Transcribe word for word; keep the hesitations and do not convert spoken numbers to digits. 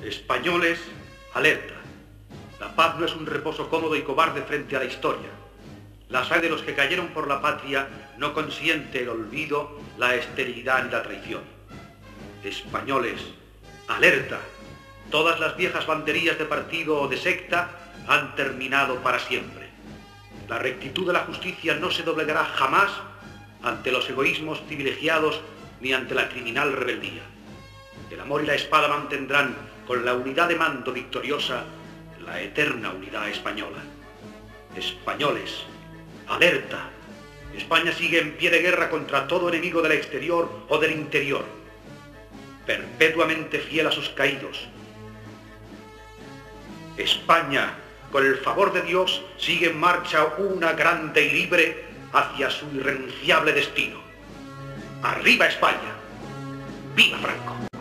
Españoles, alerta. La paz no es un reposo cómodo y cobarde frente a la historia. La sangre de los que cayeron por la patria no consiente el olvido, la esterilidad ni la traición. Españoles, alerta. Todas las viejas banderías de partido o de secta han terminado para siempre. La rectitud de la justicia no se doblegará jamás ante los egoísmos privilegiados ni ante la criminal rebeldía. El amor y la espada mantendrán, con la unidad de mando victoriosa, la eterna unidad española. Españoles, alerta. España sigue en pie de guerra contra todo enemigo del exterior o del interior, perpetuamente fiel a sus caídos. España, con el favor de Dios, sigue en marcha una grande y libre hacia su irrenunciable destino. ¡Arriba España! ¡Viva Franco!